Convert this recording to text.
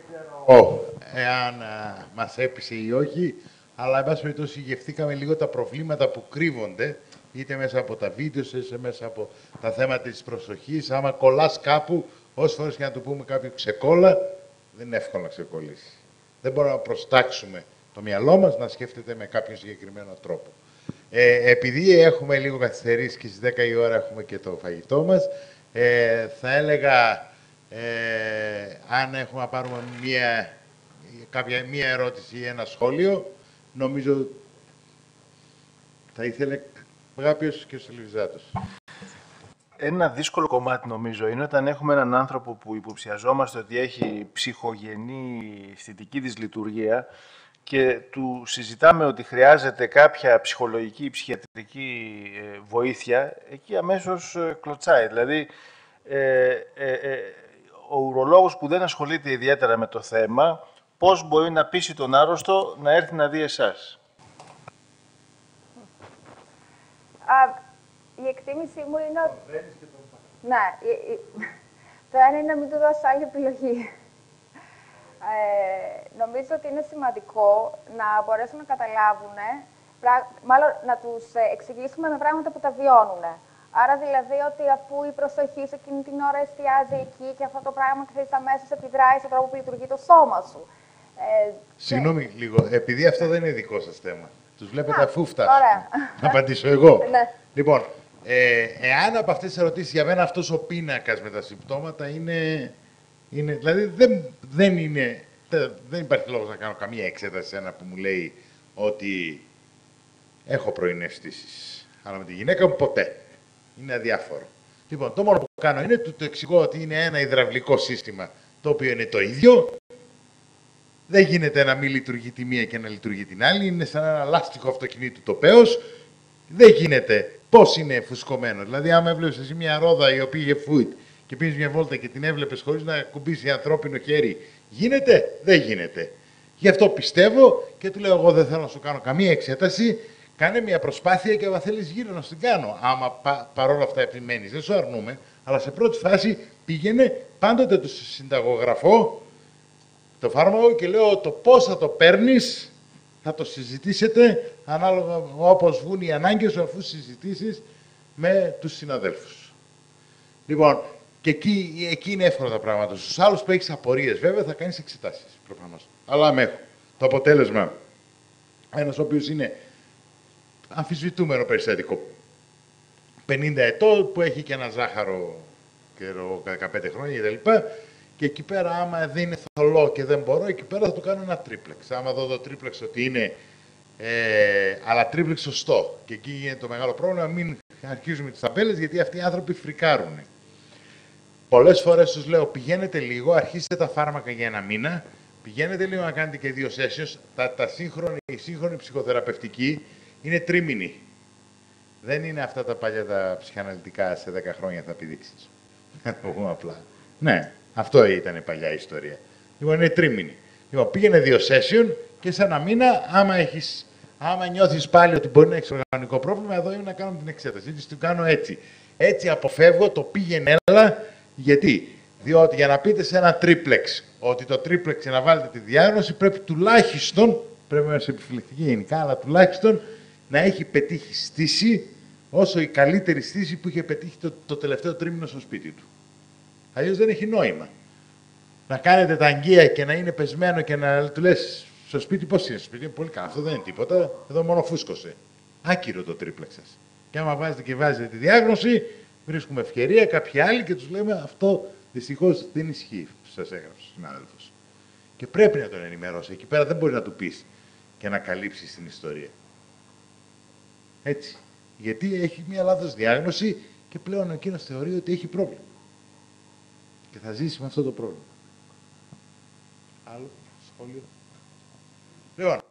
ξέρω εάν μας έπεισε ή όχι, αλλά εν πάση περιπτώσει γευθήκαμε λίγο τα προβλήματα που κρύβονται, είτε μέσα από τα βίντεο, είτε μέσα από τα θέματα της προσοχής. Άμα κολλάς κάπου, όσες φορές και να του πούμε κάποιο ξεκόλλα, δεν είναι εύκολο να ξεκολλήσει. Δεν μπορούμε να προστάξουμε το μυαλό μας να σκέφτεται με κάποιον συγκεκριμένο τρόπο. Επειδή έχουμε λίγο καθυστερήσει και στις 10 η ώρα έχουμε και το φαγητό μας, θα έλεγα, αν έχουμε να πάρουμε μία ερώτηση ή ένα σχόλιο, νομίζω θα ήθελε κάποιος και ο Σελβιζάτος. Ένα δύσκολο κομμάτι, νομίζω, είναι όταν έχουμε έναν άνθρωπο που υποψιαζόμαστε ότι έχει ψυχογενή αισθητική δυσλειτουργία και του συζητάμε ότι χρειάζεται κάποια ψυχολογική ή ψυχιατρική βοήθεια, εκεί αμέσως κλωτσάει. Δηλαδή, ο ουρολόγος που δεν ασχολείται ιδιαίτερα με το θέμα, πώς μπορεί να πείσει τον άρρωστο να έρθει να δει εσάς? Η εκτίμησή μου είναι ότι... Ναι, το ένα είναι να μην του δώσω άλλη επιλογή. Νομίζω ότι είναι σημαντικό να μπορέσουν να καταλάβουν, μάλλον να τους εξηγήσουμε με πράγματα που τα βιώνουν. Άρα δηλαδή ότι αφού η προσοχή σε εκείνη την ώρα εστιάζει εκεί και αυτό το πράγμα ξέρεις αμέσως επιδράει στον τρόπο που λειτουργεί το σώμα σου. Συγγνώμη λίγο, επειδή αυτό δεν είναι δικό σας θέμα. Τους βλέπετε αφού φτάσουν. Ωραία. Να απαντήσω εγώ. Ναι. Λοιπόν, εάν από αυτές τις ερωτήσεις για μένα αυτός ο πίνακας με τα συμπτώματα είναι δηλαδή δεν υπάρχει λόγος να κάνω καμία εξέταση σε ένα που μου λέει ότι έχω πρωινές στήσεις. Αλλά με τη γυναίκα μου ποτέ. Είναι αδιάφορο. Λοιπόν, το μόνο που κάνω είναι του το εξηγώ ότι είναι ένα υδραυλικό σύστημα το οποίο είναι το ίδιο. Δεν γίνεται να μην λειτουργεί τη μία και να λειτουργεί την άλλη. Είναι σαν ένα λάστιχο αυτοκινήτου το πέος. Δεν γίνεται. Πώς είναι φουσκωμένο. Δηλαδή, άμα έβλεπες εσύ μια ρόδα η οποία είχε φούιτ και πήγες μια βόλτα και την έβλεπες χωρίς να κουμπίσει ανθρώπινο χέρι, γίνεται? Δεν γίνεται. Γι' αυτό πιστεύω και του λέω: εγώ δεν θέλω να σου κάνω καμία εξέταση. Κάνε μια προσπάθεια και αν θέλεις γύρω να την κάνω. Άμα παρόλα αυτά επιμένεις, δεν σου αρνούμε, αλλά σε πρώτη φάση πήγαινε, πάντοτε του συνταγογραφώ το φάρμακο και λέω το πώς θα το παίρνεις, θα το συζητήσετε ανάλογα όπως βγουν οι ανάγκες σου, αφού συζητήσεις με τους συναδέλφους. Λοιπόν, και εκεί είναι εύκολα τα πράγματα. Στους άλλους που έχεις απορίες, βέβαια, θα κάνεις εξετάσεις, προφανώς. Αλλά με έχω. Το αποτέλεσμα, ένας ο οποίος είναι αμφισβητούμενο περιστατικό, 50 ετών, που έχει και ένα ζάχαρο και 15 χρόνια κτλ. Και εκεί πέρα, άμα δεν είναι θολό και δεν μπορώ, εκεί πέρα θα του κάνω ένα τρίπλεξ. Άμα δω το τρίπλεξ ότι είναι, αλλά τρίπλεξ σωστό. Και εκεί είναι το μεγάλο πρόβλημα, μην αρχίζουμε τις ταμπέλες, γιατί αυτοί οι άνθρωποι φρικάρουν. Πολλές φορές τους λέω, πηγαίνετε λίγο, αρχίστε τα φάρμακα για ένα μήνα, πηγαίνετε λίγο να κάνετε και 2 sessions. Η σύγχρονη ψυχοθεραπευτική είναι τρίμηνη. Δεν είναι αυτά τα παλιά τα ψυχαναλυτικά σε 10 χρόνια θα επιδείξεις. Να το πούμε απλά. Ναι. Αυτό ήταν η παλιά ιστορία. Λοιπόν, είναι τρίμηνη. Λοιπόν, πήγαινε 2 session και σε ένα μήνα, άμα νιώθεις πάλι ότι μπορεί να έχεις οργανικό πρόβλημα, εδώ είναι να κάνουμε την εξέταση. Έτσι, το κάνω έτσι. Έτσι αποφεύγω το πήγαινε έλα. Γιατί? Διότι για να πείτε σε ένα τρίπλεξ ότι το τρίπλεξ να βάλετε τη διάγνωση, πρέπει τουλάχιστον, πρέπει να είσαι επιφυλακτική γενικά, αλλά τουλάχιστον να έχει πετύχει στήση όσο η καλύτερη στήση που είχε πετύχει το τελευταίο τρίμηνο στο σπίτι του. Αλλιώς δεν έχει νόημα. Να κάνετε τα αγγεία και να είναι πεσμένο και να του λες στο σπίτι πώς είναι. Στο σπίτι είναι πολύ καλά. Αυτό δεν είναι τίποτα. Εδώ μόνο φούσκωσε. Άκυρο το τρίπλεξ σας. Και άμα βάζετε και βάζετε τη διάγνωση, βρίσκουμε ευκαιρία κάποιοι άλλοι και τους λέμε αυτό δυστυχώς δεν ισχύει που σας έγραψε ο συνάδελφος. Και πρέπει να τον ενημερώσει. Εκεί πέρα δεν μπορεί να του πεις και να καλύψεις την ιστορία. Έτσι. Γιατί έχει μία λάθος διάγνωση και πλέον εκείνος θεωρεί ότι έχει πρόβλημα. Και θα ζήσει με αυτό το πρόβλημα. Άλλο σχόλιο. Λοιπόν,